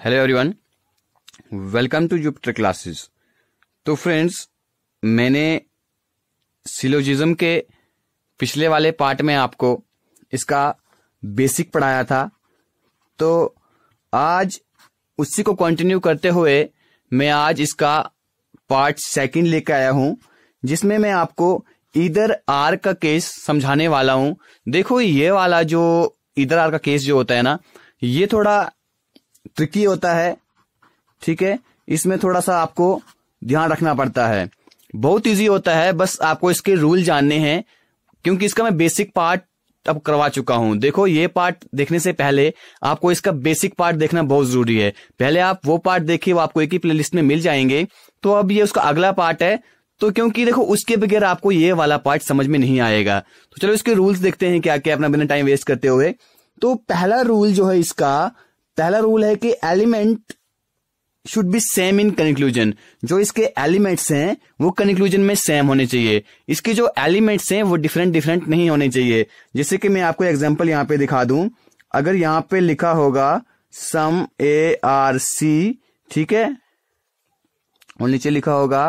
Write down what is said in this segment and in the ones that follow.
Hello everyone, welcome to Jupiter classes. तो friends, मैंने syllogism के पिछले वाले पार्ट में आपको इसका बेसिक पढ़ाया था, तो आज उसी को कंटिन्यू करते हुए मैं आज इसका पार्ट सेकंड लेकर आया हूं, जिसमें मैं आपको इधर आर का केस समझाने वाला हूं। देखो, ये वाला जो इधर आर का केस जो होता है ना, ये थोड़ा ट्रिकी होता है, ठीक है। इसमें थोड़ा सा आपको ध्यान रखना पड़ता है। बहुत इजी होता है, बस आपको इसके रूल जानने हैं, क्योंकि इसका मैं बेसिक पार्ट अब करवा चुका हूं। देखो, ये पार्ट देखने से पहले आपको इसका बेसिक पार्ट देखना बहुत जरूरी है। पहले आप वो पार्ट देखिए, वो आपको एक ही प्लेलिस्ट में मिल जाएंगे। तो अब ये उसका अगला पार्ट है, तो क्योंकि देखो उसके बगैर आपको ये वाला पार्ट समझ में नहीं आएगा। तो चलो इसके रूल्स देखते हैं क्या क्या, अपना बिना टाइम वेस्ट करते हुए। तो पहला रूल जो है इसका, पहला रूल है कि element should be same in conclusion. जो इसके एलिमेंट्स हैं वो कंक्लूजन में सेम होने चाहिए। इसके जो एलिमेंट्स हैं वो डिफरेंट नहीं होने चाहिए। जैसे कि मैं आपको एग्जांपल यहां पे दिखा दूं। अगर यहां पे लिखा होगा सम ए आर सी, ठीक है, और नीचे लिखा होगा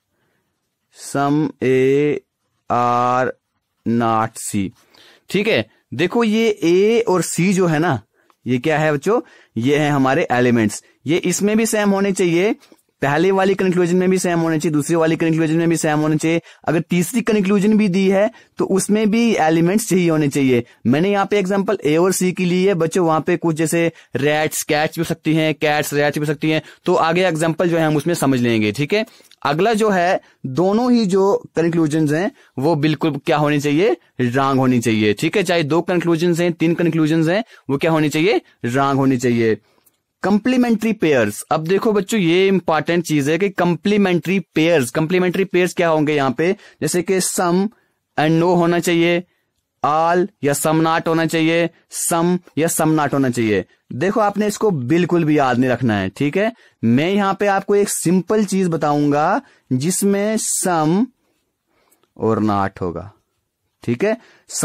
सम ए आर नॉट सी, ठीक है। देखो, ये ए और सी जो है ना, ये क्या है बच्चों, ये है हमारे एलिमेंट्स। ये इसमें भी सेम होने चाहिए, पहले वाली कंक्लूजन में भी सेम होने चाहिए, दूसरी वाली कंक्लूजन में भी सेम होने चाहिए। अगर तीसरी कंक्लूजन भी दी है तो उसमें भी एलिमेंट्स यही होने चाहिए। मैंने यहाँ पे एग्जांपल ए और सी के लिए बच्चों, वहां पे कुछ जैसे रैट्स कैट्स भी हो सकती हैं, कैट्स रैट्स भी हो सकती हैं। तो आगे एग्जांपल जो है हम उसमें समझ लेंगे, ठीक है। अगला जो है, दोनों ही जो कंक्लूजन्स हैं वो बिल्कुल क्या होनी चाहिए, रॉन्ग होनी चाहिए, ठीक है। चाहे दो कंक्लूजन्स हैं, तीन कंक्लूजन्स हैं, वो क्या होनी चाहिए, रॉन्ग होनी चाहिए। कंप्लीमेंट्री पेयर्स, अब देखो बच्चों, ये इंपॉर्टेंट चीज है कि कंप्लीमेंट्री पेयर्स क्या होंगे यहाँ पे, जैसे कि सम एंड नो होना चाहिए, ऑल या सम नॉट होना चाहिए, सम या सम नॉट होना चाहिए। देखो, आपने इसको बिल्कुल भी याद नहीं रखना है, ठीक है। मैं यहां पे आपको एक सिंपल चीज बताऊंगा जिसमें सम और नॉट होगा, ठीक है।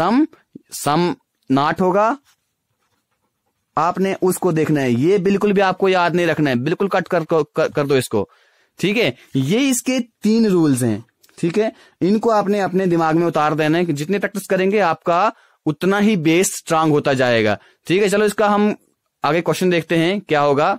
सम नॉट होगा, आपने उसको देखना है। ये बिल्कुल भी आपको याद नहीं रखना है, बिल्कुल कट कर दो इसको, ठीक है। ये इसके तीन रूल्स हैं, ठीक है। इनको आपने अपने दिमाग में उतार देना है कि जितने प्रैक्टिस करेंगे आपका उतना ही बेस स्ट्रांग होता जाएगा, ठीक है। चलो इसका हम आगे क्वेश्चन देखते हैं क्या होगा।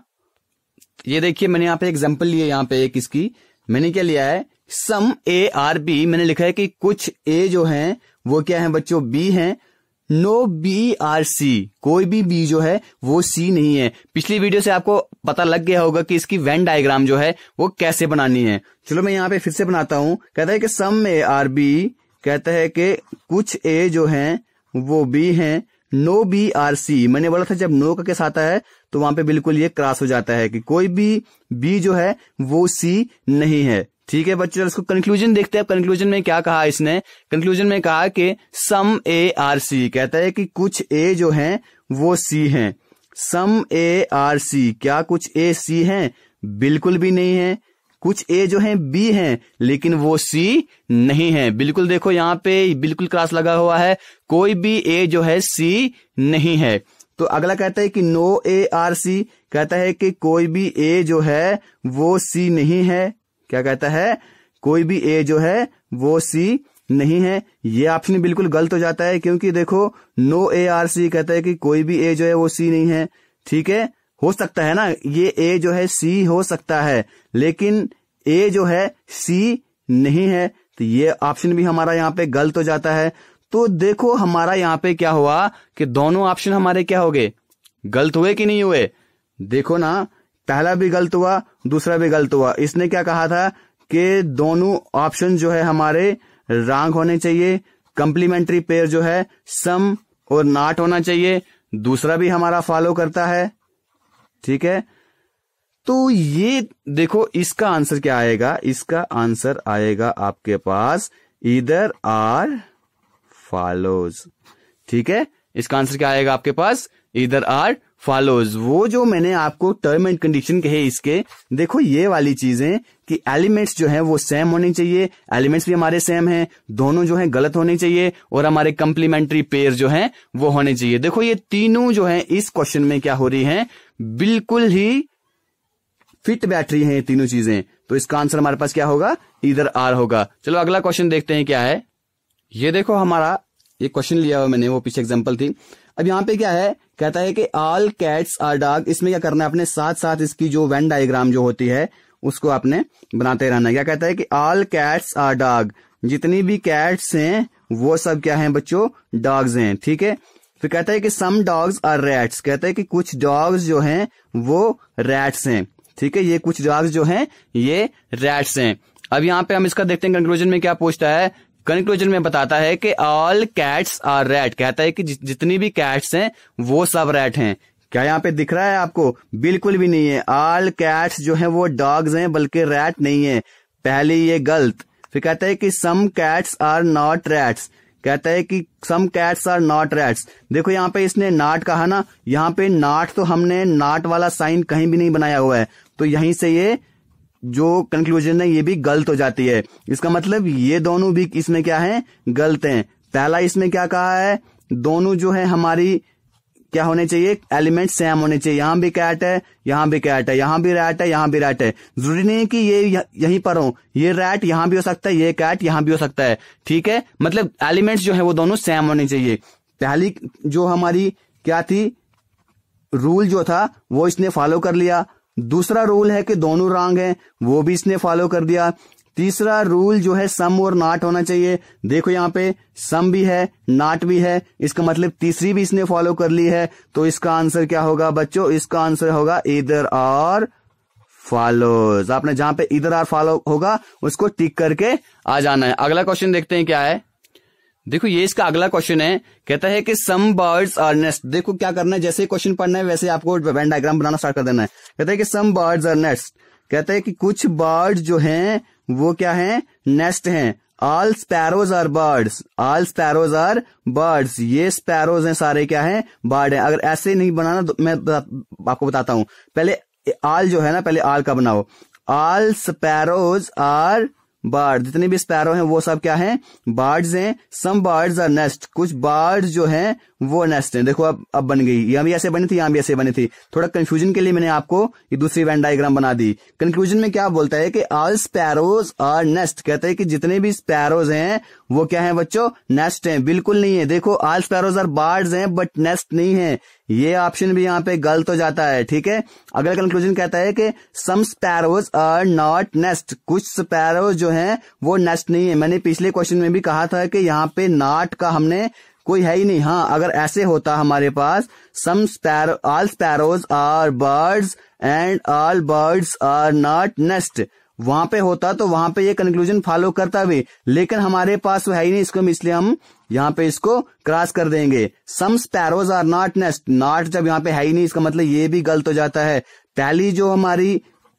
ये देखिए, मैंने यहाँ पे एग्जांपल लिया, यहाँ पे एक इसकी मैंने क्या लिया है, सम ए आर बी। मैंने लिखा है कि कुछ ए जो हैं वो क्या है बच्चों, बी हैं। नो बी आर सी, कोई भी बी जो है वो सी नहीं है। पिछली वीडियो से आपको पता लग गया होगा कि इसकी वेन डायग्राम जो है वो कैसे बनानी है। चलो मैं यहाँ पे फिर से बनाता हूं। कहता है कि सम ए आर बी, कहता है कि कुछ ए जो हैं वो बी हैं। नो बी आर सी, मैंने बोला था जब नो का केस आता है तो वहां पे बिल्कुल ये क्रॉस हो जाता है कि कोई भी बी जो है वो सी नहीं है, ठीक है बच्चों। इसको कंक्लूजन देखते हैं। कंक्लूजन में क्या कहा इसने, कंक्लूजन में कहा कि सम ए आर सी, कहता है कि कुछ ए जो हैं वो सी हैं। सम ए आर सी, क्या कुछ ए सी हैं? बिल्कुल भी नहीं है। कुछ ए जो हैं बी हैं, लेकिन वो सी नहीं है। बिल्कुल देखो, यहाँ पे बिल्कुल क्रॉस लगा हुआ है, कोई भी ए जो है सी नहीं है। तो अगला कहता है कि नो ए आर सी, कहता है कि कोई भी ए जो है वो सी नहीं है। क्या कहता है, कोई भी ए जो है वो सी नहीं है। ये ऑप्शन बिल्कुल गलत हो जाता है, क्योंकि देखो नो ए आर सी कहता है कि कोई भी ए जो है वो सी नहीं है, ठीक है। हो सकता है ना, ये ए जो है सी हो सकता है, लेकिन ए जो है सी नहीं है, तो ये ऑप्शन भी हमारा यहाँ पे गलत हो जाता है। तो देखो हमारा यहाँ पे क्या हुआ कि दोनों ऑप्शन हमारे क्या हो गए, गलत हुए कि नहीं हुए। देखो ना, पहला भी गलत हुआ, दूसरा भी गलत हुआ। इसने क्या कहा था कि दोनों ऑप्शन जो है हमारे रॉन्ग होने चाहिए। कंप्लीमेंट्री पेयर जो है सम और नॉट होना चाहिए। दूसरा भी हमारा फॉलो करता है, ठीक है। तो ये देखो, इसका आंसर क्या आएगा, इसका आंसर आएगा आपके पास ईदर आर फॉलोज, ठीक है। इसका आंसर क्या आएगा आपके पास, ईदर आर फॉलोज। वो जो मैंने आपको टर्म एंड कंडीशन कहे इसके, देखो ये वाली चीजें कि एलिमेंट्स जो हैं वो सेम होने चाहिए, एलिमेंट्स भी हमारे सेम हैं, दोनों जो हैं गलत होने चाहिए, और हमारे कंप्लीमेंट्री पेयर जो हैं वो होने चाहिए। देखो ये तीनों जो हैं इस क्वेश्चन में क्या हो रही हैं, बिल्कुल ही फिट बैठ रही हैं ये तीनों चीजें, तो इसका आंसर हमारे पास क्या होगा, ईदर आर होगा। चलो अगला क्वेश्चन देखते हैं क्या है। ये देखो हमारा ये क्वेश्चन लिया हुआ मैंने, वो पीछे एग्जांपल थी। अब यहाँ पे क्या है, कहता है कि ऑल कैट्स आर डॉग। इसमें क्या करना है, अपने साथ साथ इसकी जो वेन डायग्राम जो होती है उसको आपने बनाते रहना है। क्या कहता है कि ऑल कैट्स आर डॉग, जितनी भी कैट्स हैं वो सब क्या हैं बच्चों, डॉग्स हैं, ठीक है। फिर कहता है कि सम डॉग्स आर रैट्स, कहता है कि कुछ डॉग्स जो हैं वो रैट्स हैं, ठीक है। ये कुछ डॉग्स जो हैं ये रैट्स हैं। अब यहाँ पे हम इसका देखते हैं कंक्लूजन में क्या पूछता है। कंक्लूजन में बताता है कि ऑल कैट्स आर रैट, कहता है कि जितनी भी कैट्स हैं वो सब रैट हैं। क्या यहाँ पे दिख रहा है आपको, बिल्कुल भी नहीं है। ऑल कैट्स जो है वो डॉग्स हैं बल्कि रैट नहीं है, पहले ये गलत। फिर कहता है कि some cats are not rats, कहता है कि some cats are not rats. देखो यहाँ पे इसने नॉट कहा ना, यहाँ पे नॉट तो हमने नॉट वाला साइन कहीं भी नहीं बनाया हुआ है, तो यहीं से ये जो कंक्लूजन है ये भी गलत हो जाती है। इसका मतलब ये दोनों भी इसमें क्या है, गलत हैं। पहला इसमें क्या कहा है, दोनों जो है हमारी क्या होने चाहिए, एलिमेंट सेम होने चाहिए। यहां भी कैट है, यहां भी कैट है, यहां भी रैट है, यहां भी रैट है। जरूरी नहीं कि ये यहीं पर हो, ये रैट यहां भी हो सकता है, ये कैट यहां भी हो सकता है, ठीक है। मतलब एलिमेंट्स जो है वो दोनों सेम होने चाहिए। पहली जो हमारी क्या थी, रूल जो था वो इसने फॉलो कर लिया। दूसरा रूल है कि दोनों रॉन्ग हैं, वो भी इसने फॉलो कर दिया। तीसरा रूल जो है सम और नॉट होना चाहिए। देखो यहाँ पे सम भी है, नॉट भी है, इसका मतलब तीसरी भी इसने फॉलो कर ली है। तो इसका आंसर क्या होगा बच्चों, इसका आंसर होगा ईदर और फॉलोज। आपने जहां पे ईदर और फॉलो होगा उसको टिक करके आ जाना है। अगला क्वेश्चन देखते हैं क्या है। देखो ये इसका अगला क्वेश्चन है, कहता है कि सम बर्ड्स आर नेस्ट। देखो क्या करना है, जैसे क्वेश्चन पढ़ना है वैसे आपको वेन डायग्राम बनाना स्टार्ट कर देना है। कहता है कि सम बर्ड्स आर नेस्ट, कहता है कि कुछ बर्ड्स जो हैं वो क्या हैं, नेस्ट हैं। All sparrows are birds, all sparrows are birds, ये स्पैरोज हैं सारे क्या हैं, बर्ड हैं। अगर ऐसे नहीं बनाना तो मैं आपको बताता हूं। पहले ऑल जो है ना, पहले ऑल का बनाओ। ऑल स्पैरोज आर बर्ड, जितने भी स्पैरो हैं वो सब क्या हैं, बर्ड्स हैं। सम बर्ड्स आर नेस्ट, कुछ बर्ड्स जो हैं वो नेस्ट हैं। देखो अब बन गई, यहाँ भी ऐसे बनी थी, यहाँ भी ऐसे बनी थी। थोड़ा कंफ्यूजन के लिए मैंने आपको ये दूसरी वेन डायग्राम बना दी। कंक्लूजन में क्या बोलता है कि ऑल स्पैरोज आर नेस्ट, कहता है कि जितने भी स्पैरोज हैं वो क्या है बच्चों, नेस्ट हैं। बिल्कुल नहीं है। देखो ऑल स्पैरोज आर बर्ड्स हैं बट नेस्ट नहीं है, ये ऑप्शन भी यहाँ पे गलत हो जाता है, ठीक है। अगला कंक्लूजन कहता है कि some sparrows are not nest, कुछ स्पैरोज जो हैं वो नेस्ट नहीं है। मैंने पिछले क्वेश्चन में भी कहा था कि यहाँ पे नॉट का हमने कोई है ही नहीं। हाँ, अगर ऐसे होता हमारे पास some sparrow, all sparrows are birds and all birds are not nest, वहां पे होता तो वहां पे ये कंक्लूजन फॉलो करता भी, लेकिन हमारे पास वो है ही नहीं, इसको इसलिए हम यहाँ पे इसको क्रॉस कर देंगे। Some sparrows are not nest, not जब यहाँ पे है ही नहीं इसका मतलब ये भी गलत हो जाता है। पहली जो हमारी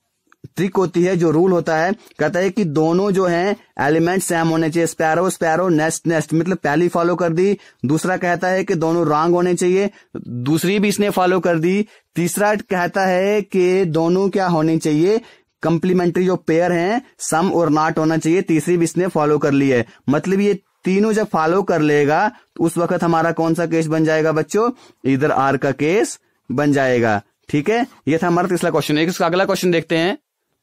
ट्रिक होती है, जो रूल होता है, कहता है कि दोनों जो हैं एलिमेंट सेम होने चाहिए। स्पैरो स्पैरो, नेस्ट नेस्ट, मतलब पहली फॉलो कर दी। दूसरा कहता है कि दोनों रॉन्ग होने चाहिए, दूसरी भी इसने फॉलो कर दी। तीसरा कहता है कि दोनों क्या होने चाहिए, कंप्लीमेंट्री जो पेयर हैं, सम और नॉट होना चाहिए, तीसरी भी इसने फॉलो कर ली है। मतलब ये तीनों जब फॉलो कर लेगा तो उस वक्त हमारा कौन सा केस बन जाएगा बच्चों, ईदर आर का केस बन जाएगा, ठीक है। ये था हमारा तीसरा क्वेश्चन। इसका अगला क्वेश्चन देखते हैं।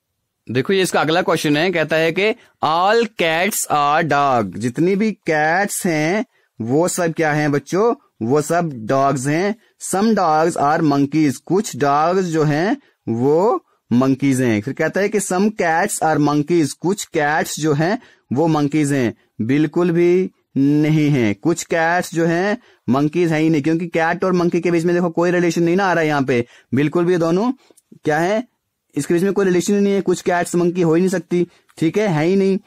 देखो ये इसका अगला क्वेश्चन है, कहता है कि ऑल कैट्स आर डॉग, जितनी भी कैट्स हैं वो सब क्या हैं बच्चों, वो सब डॉग्स हैं। सम डॉग्स आर मंकीज, कुछ डॉग्स जो हैं वो मंकीज हैं। फिर कहता है कि सम कैट्स आर मंकीज, कुछ कैट्स जो हैं वो मंकीज हैं। बिल्कुल भी नहीं है, कुछ कैट्स जो हैं मंकीज है ही नहीं, क्योंकि कैट और मंकी के बीच में देखो कोई रिलेशन नहीं ना आ रहा है यहाँ पे, बिल्कुल भी दोनों क्या है, इसके बीच में कोई रिलेशन ही नहीं है। कुछ कैट्स मंकी हो ही नहीं सकती, ठीक है ही नहीं।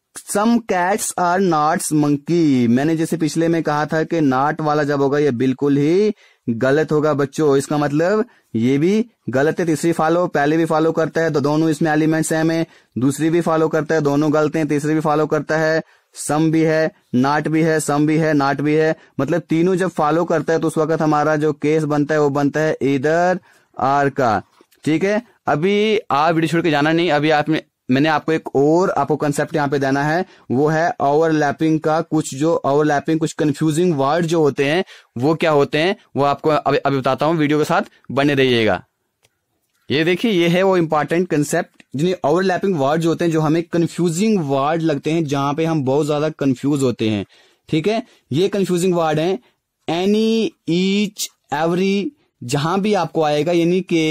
Some cats are not monkey, मैंने जैसे पिछले में कहा था कि नॉट वाला जब होगा ये बिल्कुल ही गलत होगा बच्चों। इसका मतलब ये भी गलत है। तीसरी फॉलो, पहले भी फॉलो करता है तो दोनों इसमें एलिमेंट सेम है। दूसरी भी फॉलो करता है, दोनों गलत हैं। तीसरी भी फॉलो करता है, सम भी है, नॉट भी है, सम भी है, नॉट भी है। मतलब तीनों जब फॉलो करता है तो उस वक्त हमारा जो केस बनता है वो बनता है ईदर आर का, ठीक है। अभी आप वीडियो छोड़ के जाना नहीं, अभी मैंने आपको एक और आपको कंसेप्ट यहाँ पे देना है, वो है ओवरलैपिंग का। कुछ जो ओवरलैपिंग, कुछ कंफ्यूजिंग वर्ड जो होते हैं वो क्या होते हैं वो आपको अभी बताता हूँ, वीडियो के साथ बने रहिएगा। ये देखिए, ये है वो इंपॉर्टेंट कंसेप्ट जिन्हें ओवरलैपिंग वर्ड जो होते हैं, जो हमें कंफ्यूजिंग वर्ड लगते हैं, जहां पे हम बहुत ज्यादा कंफ्यूज होते हैं। ठीक है, ये कंफ्यूजिंग वर्ड है एनी, ईच, एवरी, जहां भी आपको आएगा, यानी कि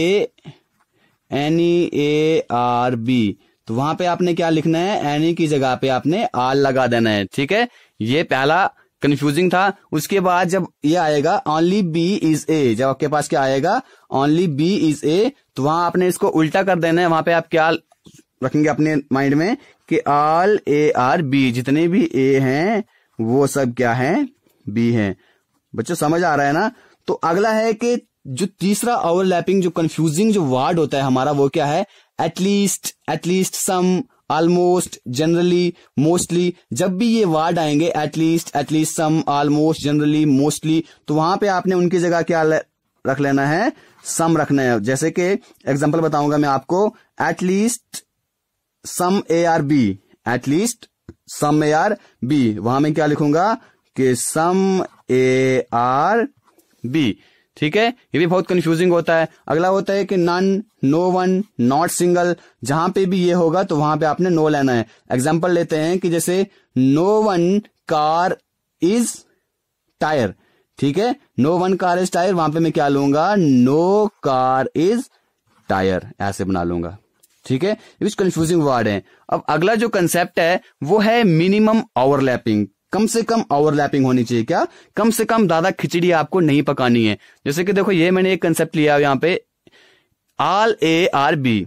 NEARB, तो वहां पे आपने क्या लिखना है, एनी की जगह पे आपने आर लगा देना है। ठीक है, ये पहला कंफ्यूजिंग था। उसके बाद जब ये आएगा ओनली बी इज ए, जब आपके पास क्या आएगा ओनली बी इज ए, तो वहां आपने इसको उल्टा कर देना है। वहां पे आप क्या रखेंगे अपने माइंड में कि ऑल ए आर बी, जितने भी ए हैं वो सब क्या हैं, बी हैं। बच्चों समझ आ रहा है ना। तो अगला है कि जो तीसरा ओवरलैपिंग जो कंफ्यूजिंग जो वर्ड होता है हमारा, वो क्या है, at least, at least, some, almost, generally, mostly. जब भी ये वर्ड आएंगे at least, at least, some, almost, generally, mostly, तो वहां पे आपने उनकी जगह क्या रख लेना है, सम रखना है। जैसे कि एग्जांपल बताऊंगा मैं आपको, at least some A are B, at least some A are B, वहां मैं क्या लिखूंगा कि सम ए आर बी। ठीक है, ये भी बहुत कंफ्यूजिंग होता है। अगला होता है कि none, no one, not single, जहां पे भी ये होगा तो वहां पे आपने नो लेना है। एग्जांपल लेते हैं कि जैसे no one car is tyre. ठीक है, no one car is tyre, वहां पे मैं क्या लूंगा, नो कार इज टायर, ऐसे बना लूंगा। ठीक है, ये कुछ कंफ्यूजिंग वर्ड है। अब अगला जो कंसेप्ट है वो है मिनिमम ओवरलैपिंग। कम से कम ओवरलैपिंग होनी चाहिए। क्या, कम से कम ज्यादा खिचड़ी आपको नहीं पकानी है। जैसे कि देखो, ये मैंने एक कंसेप्ट लिया यहां पे, all A are B,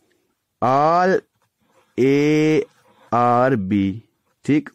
all A are B, ठीक,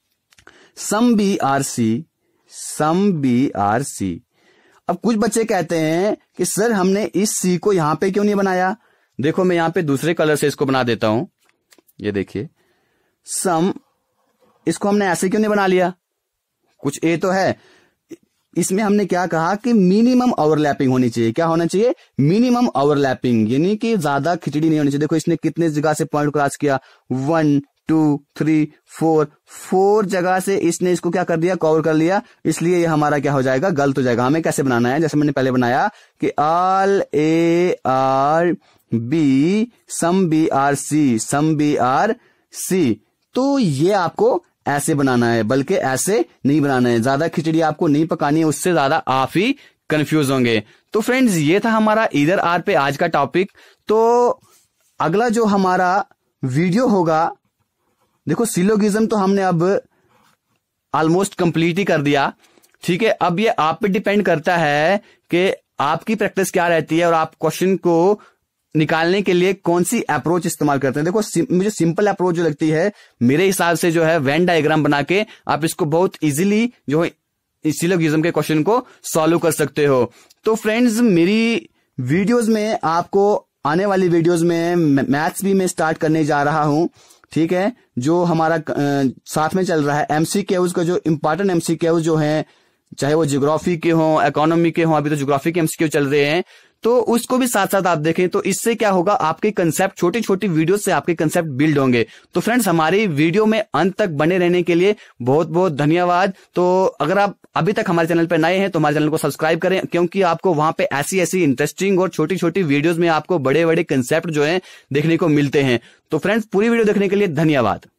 some B are C, some B are C. अब कुछ बच्चे कहते हैं कि सर हमने इस सी को यहां पे क्यों नहीं बनाया। देखो मैं यहां पे दूसरे कलर से इसको बना देता हूं। ये देखिए, सम, इसको हमने ऐसे क्यों नहीं बना लिया, कुछ ए तो है। इसमें हमने क्या कहा कि मिनिमम ओवरलैपिंग होनी चाहिए। क्या होना चाहिए, मिनिमम ओवरलैपिंग, यानी कि ज्यादा खिचड़ी नहीं होनी चाहिए। देखो इसने कितने जगह से पॉइंट क्रॉस किया, 1 2 3 4 जगह से इसने इसको क्या कर दिया, कवर कर लिया। इसलिए ये हमारा क्या हो जाएगा, गलत हो जाएगा। हमें कैसे बनाना है, जैसे मैंने पहले बनाया कि all A are B, some B are C, some B are C. तो ये आपको ऐसे बनाना है, बल्कि ऐसे नहीं बनाना है। ज्यादा खिचड़ी आपको नहीं पकानी है, उससे ज्यादा आप ही कंफ्यूज होंगे। तो फ्रेंड्स, ये था हमारा ईदर आर पे आज का टॉपिक। तो अगला जो हमारा वीडियो होगा, देखो सिलोगिज्म तो हमने अब ऑलमोस्ट कंप्लीट ही कर दिया। ठीक है, अब ये आप पे डिपेंड करता है कि आपकी प्रैक्टिस क्या रहती है और आप क्वेश्चन को निकालने के लिए कौन सी अप्रोच इस्तेमाल करते हैं। देखो मुझे सिंपल अप्रोच जो लगती है मेरे हिसाब से, जो है वेन डायग्राम बना के आप इसको बहुत इजीली जो है सिलोगिज्म के क्वेश्चन को सॉल्व कर सकते हो। तो फ्रेंड्स, मेरी वीडियोस में आपको आने वाली वीडियोस में मैथ्स भी मैं स्टार्ट करने जा रहा हूं। ठीक है, जो हमारा साथ में चल रहा है एमसीक्यूज का, जो इंपॉर्टेंट एमसीक्यूज जो हैं, चाहे वो ज्योग्राफी के हों, इकोनॉमी के हों, अभी तो ज्योग्राफी के एमसीक्यू चल रहे हैं, तो उसको भी साथ साथ आप देखें। तो इससे क्या होगा, आपके कंसेप्ट, छोटी छोटी वीडियो से आपके कंसेप्ट बिल्ड होंगे। तो फ्रेंड्स, हमारी वीडियो में अंत तक बने रहने के लिए बहुत बहुत धन्यवाद। तो अगर आप अभी तक हमारे चैनल पर नए हैं तो हमारे चैनल को सब्सक्राइब करें, क्योंकि आपको वहां पे ऐसी ऐसी इंटरेस्टिंग और छोटी छोटी वीडियोज में आपको बड़े बड़े कंसेप्ट जो है देखने को मिलते हैं। तो फ्रेंड्स, पूरी वीडियो देखने के लिए धन्यवाद।